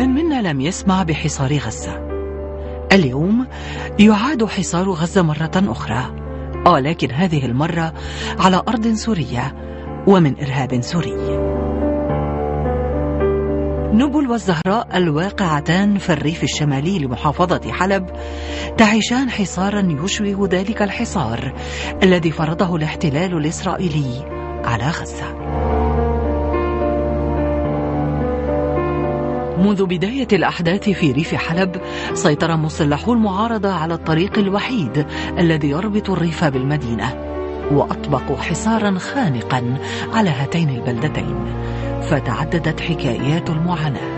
ومن منا لم يسمع بحصار غزة؟ اليوم يعاد حصار غزة مرة أخرى، لكن هذه المرة على أرض سورية ومن إرهاب سوري. نبل والزهراء الواقعتان في الريف الشمالي لمحافظة حلب تعيشان حصارا يشبه ذلك الحصار الذي فرضه الاحتلال الإسرائيلي على غزة. منذ بداية الأحداث في ريف حلب سيطر مسلحو المعارضة على الطريق الوحيد الذي يربط الريف بالمدينة، وأطبقوا حصارا خانقا على هاتين البلدتين، فتعددت حكايات المعاناة.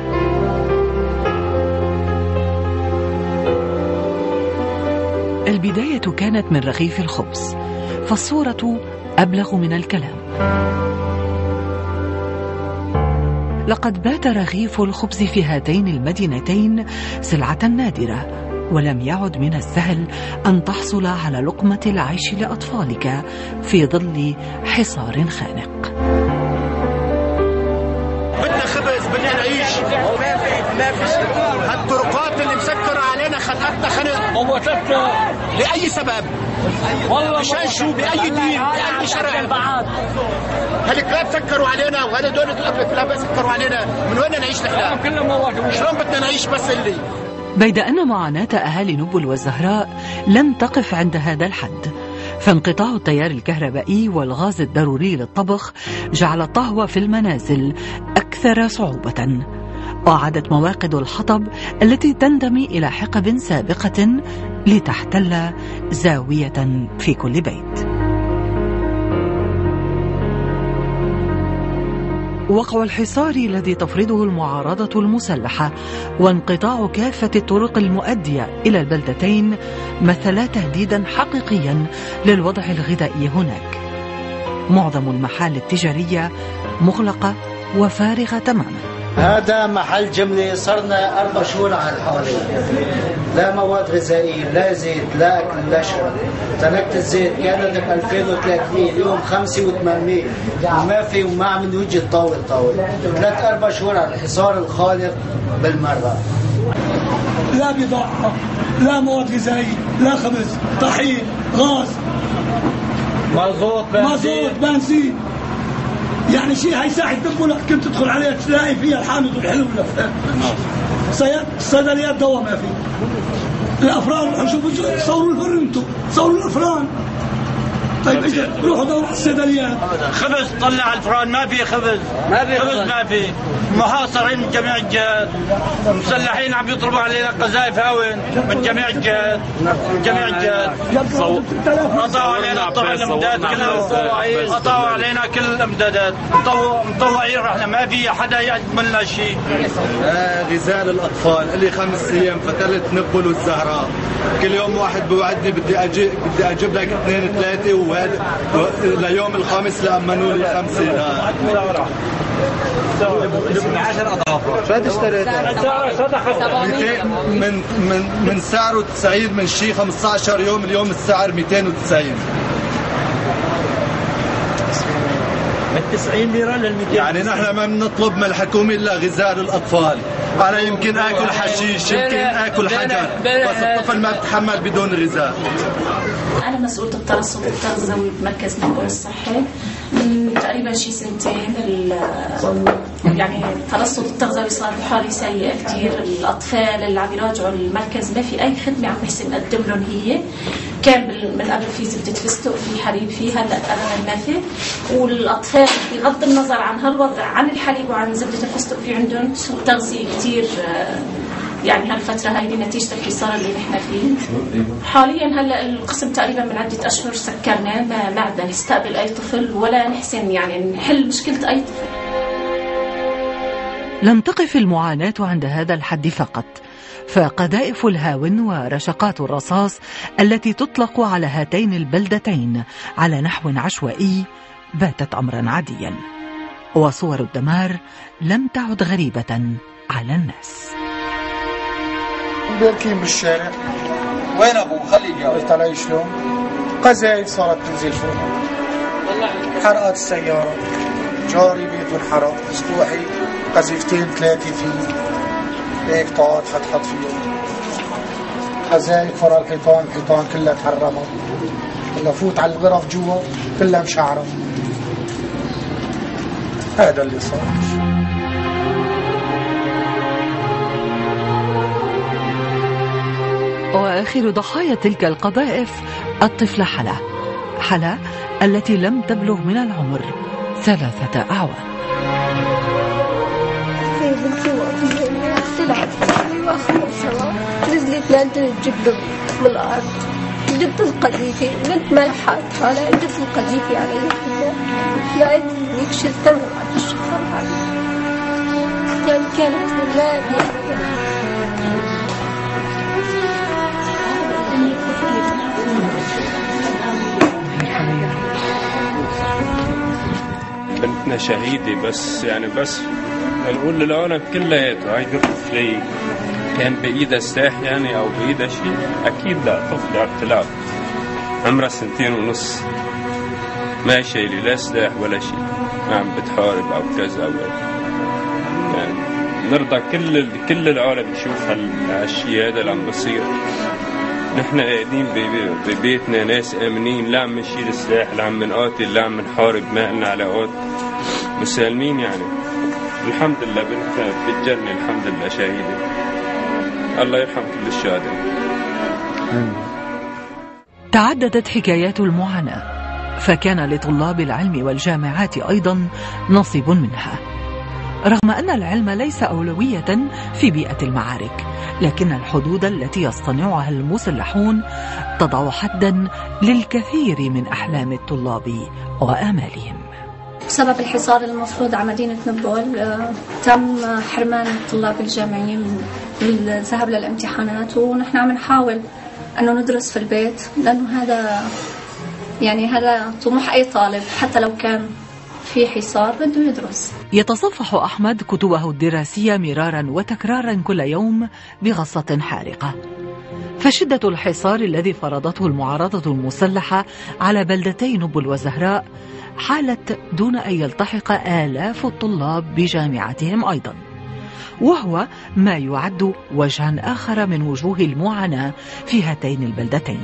البداية كانت من رغيف الخبز، فالصورة أبلغ من الكلام. لقد بات رغيف الخبز في هاتين المدينتين سلعة نادرة، ولم يعد من السهل أن تحصل على لقمة العيش لأطفالك في ظل حصار خانق. بدنا خبز، بدنا نعيش، ما في هالطرقات اللي مسكرة علينا خلقتنا خنق لأي سبب، مشان شو، بأي دين، بأي شرع. هالكلاب سكروا علينا، وهذا دول الكلاب سكروا علينا، من وين نعيش نحن؟ شلون بدنا نعيش؟ بس اللي بيد أن معاناة أهالي نبل والزهراء لم تقف عند هذا الحد، فانقطاع التيار الكهربائي والغاز الضروري للطبخ جعل الطهو في المنازل أكثر صعوبة، وعادت مواقد الحطب التي تنتمي إلى حقب سابقة لتحتل زاوية في كل بيت. وقع الحصار الذي تفرضه المعارضة المسلحة وانقطاع كافة الطرق المؤدية إلى البلدتين مثلا تهديدا حقيقيا للوضع الغذائي هناك. معظم المحال التجارية مغلقة وفارغة تماما. هذا محل جملة، صرنا 4 شهور على الحالة، لا مواد غذائية، لا زيت، لا أكل، لا شرب. تركت الزيت كانت ب 2030، اليوم 5,800، وما في وما عم نوجد طاول 3-4 شهور على الحصار الخالق بالمرة. لا بضاعة، لا مواد غذائية، لا خبز، طحين، غاز، مازوت، بنزين. يعني شيء هيساعد دبولك كنت تدخل عليها تلاقي فيها الحامض والحلو والافلام. الصيدليات دواء ما في. الافران شوفوا صوروا الفرن، انتم صوروا الافران. طيب اجى روحوا دوروا على الصيدليات. خبز طلع الفران، ما في خبز، ما في. محاصرين من جميع الجهات، مسلحين عم يضربوا علينا قذائف هاون من جميع الجهات، قطعوا علينا طبعا الامدادات كلها، قطعوا علينا كل الامدادات، مطوعين رحنا، ما في حدا يقدم لنا شيء. غذاء للاطفال اللي 5 ايام فترة نبل والزهراء، كل يوم واحد بوعدني بدي اجيب لك 2-3، وهذا ليوم الخامس لأمنوا لي 5. من 10 أضعاف. شو اشتريت؟ من سعره 90، من شي 15 يوم، اليوم السعر 290. من 90 ليرة لل 200. يعني نحن ما بنطلب من الحكومة إلا غذاء للأطفال. أنا يمكن آكل حشيش، يمكن آكل حجر، بس الطفل ما بتحمل بدون غذاء. أنا مسؤولة الترصد التغذوي بمركز نبل الصحي من تقريبا شي 2 سنين. يعني الترصد التغذوي صار بحالة سيئة كتير. الأطفال اللي عم يراجعوا المركز ما في أي خدمة عم نحسن نقدم لهم. هي كان من قبل في زبدة فستق، في حليب، في هلا أبدا ما في. والأطفال بغض النظر عن هالوضع، عن الحليب وعن زبدة الفستق، في عندهم سوء تغذية كتير. يعني هالفترة هاي نتيجة الحصار اللي نحن فيه حاليا. هلا القسم تقريبا من عدة أشهر سكرناه، ما عدنا نستقبل أي طفل ولا نحسن يعني نحل مشكلة أي طفل. لم تقف المعاناة عند هذا الحد فقط، فقذائف الهاون ورشقات الرصاص التي تطلق على هاتين البلدتين على نحو عشوائي باتت أمرا عاديا، وصور الدمار لم تعد غريبة على الناس. باركين بالشارع. وين ابوه؟ خليه يجاوب. قلت علي شلون؟ قذائف صارت تنزل فوق، حرقت السيارة، جاري بيته انحرق، سطوحي قذيفتين 3 فيه، هيك طاقات فتحت فيه قذايف ورا الحيطان كلها تهرمت. هلا فوت على الغرف جوا كلها مشعرة. هذا اللي صار. وآخر ضحايا تلك القذائف الطفلة حلا التي لم تبلغ من العمر 3 أعوام. طلعت واخر الصلاة نزلت لأنت جبت بالأرض، جبت القذيفة بنت ملحت على جبت القذيفة على يدها لقيت هيك شلتها على الشفر يعني كانت غابة بنتنا شهيدة بس نقول للعالم كلياته هاي طفلة كان بإيدها سلاح يعني أو بإيدها شيء؟ أكيد لا، طفلة على اختلاف عمرها 2.5 سنين ما شايلة لا سلاح ولا شيء، ما عم بتحارب أو كذا أو يعني نرضى كل العالم يشوف هالشيء هذا اللي عم بصير. نحن قاعدين ببيتنا ناس آمنين، لا عم نشيل سلاح، لا عم نقاتل، لا عم نحارب، ما قلنا علاقات، مسالمين يعني. الحمد لله بنتنا بالجنة الحمد لله شهيدة، الله يرحم كل الشهداء. تعددت حكايات المعاناة، فكان لطلاب العلم والجامعات أيضا نصيب منها، رغم أن العلم ليس أولوية في بيئة المعارك، لكن الحدود التي يصطنعها المسلحون تضع حدا للكثير من أحلام الطلاب وآمالهم. بسبب الحصار المفروض على مدينة نبول تم حرمان الطلاب الجامعيين من الذهاب للامتحانات، ونحن عم نحاول أنه ندرس في البيت، لأنه هذا طموح أي طالب حتى لو كان في حصار بده يدرس. يتصفح أحمد كتبه الدراسية مرارا وتكرارا كل يوم بغصة حارقة، فشدة الحصار الذي فرضته المعارضة المسلحة على بلدتي نبل وزهراء حالت دون أن يلتحق آلاف الطلاب بجامعتهم أيضا، وهو ما يعد وجها آخر من وجوه المعاناة في هاتين البلدتين.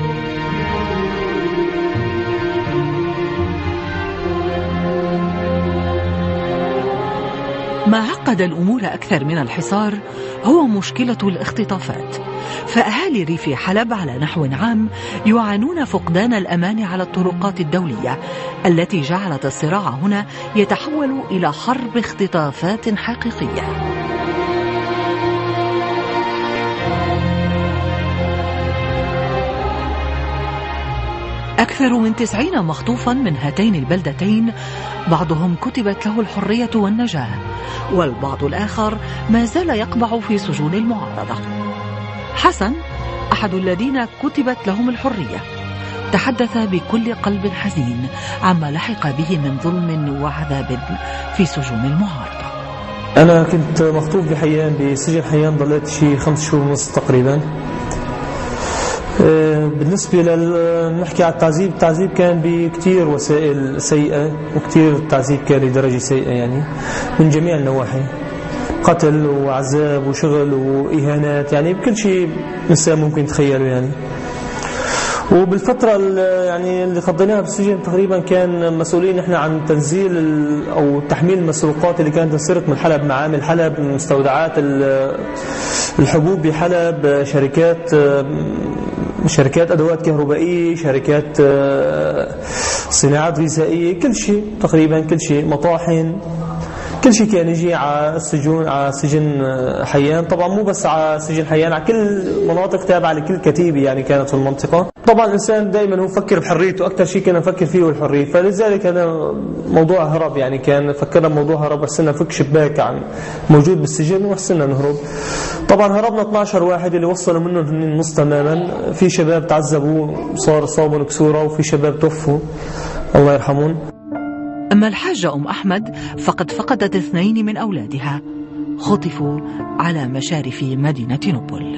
ما عقد الأمور أكثر من الحصار هو مشكلة الاختطافات، فأهالي ريف حلب على نحو عام يعانون فقدان الأمان على الطرقات الدولية التي جعلت الصراع هنا يتحول إلى حرب اختطافات حقيقية. أكثر من 90 مخطوفا من هاتين البلدتين، بعضهم كتبت له الحرية والنجاة، والبعض الآخر ما زال يقبع في سجون المعارضة. حسن أحد الذين كتبت لهم الحرية تحدث بكل قلب حزين عما لحق به من ظلم وعذاب في سجون المعارضة. أنا كنت مخطوف بسجن حيان، ضليت شي 5 شهور ونص تقريبا. بالنسبة نحكي على التعذيب كان بكتير وسائل سيئة، وكتير التعذيب كان لدرجة سيئة يعني من جميع النواحي، قتل وعذاب وشغل وإهانات، يعني بكل شيء إنسان ممكن تخيله يعني. وبالفترة اللي قضيناها بالسجن تقريبا كان مسؤولين نحن عن تنزيل أو تحميل المسروقات اللي كانت تنسرق من حلب، معامل حلب، مستودعات الحبوب بحلب، شركات أدوات كهربائية، شركات صناعات غذائية، كل شيء تقريبا، كل شيء، مطاحن، كل شيء كان يجي على السجون، على سجن حيان. طبعا مو بس على سجن حيان، على كل مناطق تابعة لكل كتيبة يعني كانت في المنطقة. طبعا الإنسان دائما هو فكر بحريته، أكثر شيء كان نفكر فيه هو الحرية، فلذلك هذا موضوع هرب يعني، كان فكرنا بموضوع هرب، حسنا فك شباك عن موجود بالسجن وحسنا نهرب. طبعا هربنا 12 واحد اللي وصلوا منهم النص تماما، في شباب تعذبوا صار صابوا كسورة، وفي شباب توفوا الله يرحمون. أما الحاجة أم أحمد فقد فقدت 2 من أولادها، خطفوا على مشارف مدينة نبل.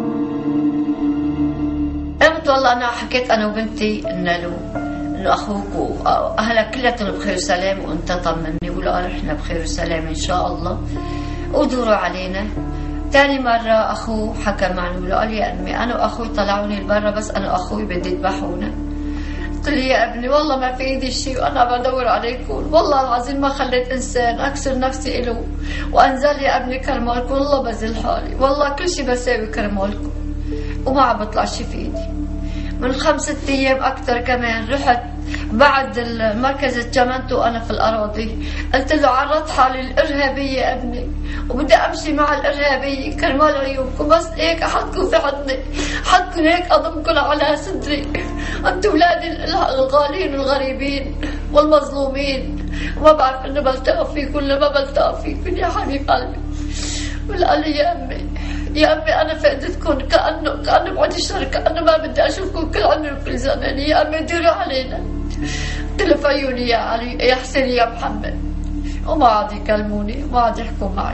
قمت والله أنا حكيت أنا وبنتي إنه أخوك وأهلك كلهم بخير وسلام، وأنت طمني، وقالوا إحنا بخير وسلام إن شاء الله، ودوروا علينا تاني مرة أخوه حكى معه قال لي يا أمي أنا وأخوي طلعوني لبرا بس أنا وأخوي بدي يذبحونا. قلت لي يا ابني والله ما في ايدي شيء وانا بدور عليكم، والله العظيم ما خليت انسان اكسر نفسي له، وانزل يا ابني كرمالكم والله بذل حالي، والله كل شيء بساوي كرمالكم وما عم بطلع شيء في ايدي. من 5 أيام اكثر كمان رحت بعد المركز اتجمنته وانا في الاراضي، قلت له عرضت حالي الارهابيه يا ابني وبدي امشي مع الارهابيه كرمال عيونكم، بس هيك احطكم في حضني، حطكم هيك اضمكم على صدري، انتم اولادي الغالين والغريبين والمظلومين، وما بعرف انه بلتقى فيكم ولا ما بلتقى فيكم يا حبيب قلبي. وقال لي يا امي يا امي انا فقدتكم كانه بعد الشر، كانه ما بدي اشوفكم كل عمري وكل زمان، يا امي ديروا علينا. قلت له فيوني يا علي يا حسين يا محمد، وما عاد يكلموني وما عاد يحكوا معي.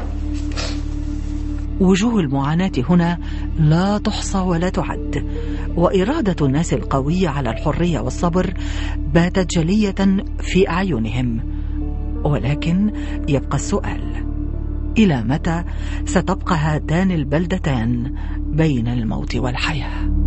وجوه المعاناة هنا لا تحصى ولا تعد، وإرادة الناس القوية على الحرية والصبر باتت جلية في أعينهم. ولكن يبقى السؤال: إلى متى ستبقى هاتان البلدتان بين الموت والحياة؟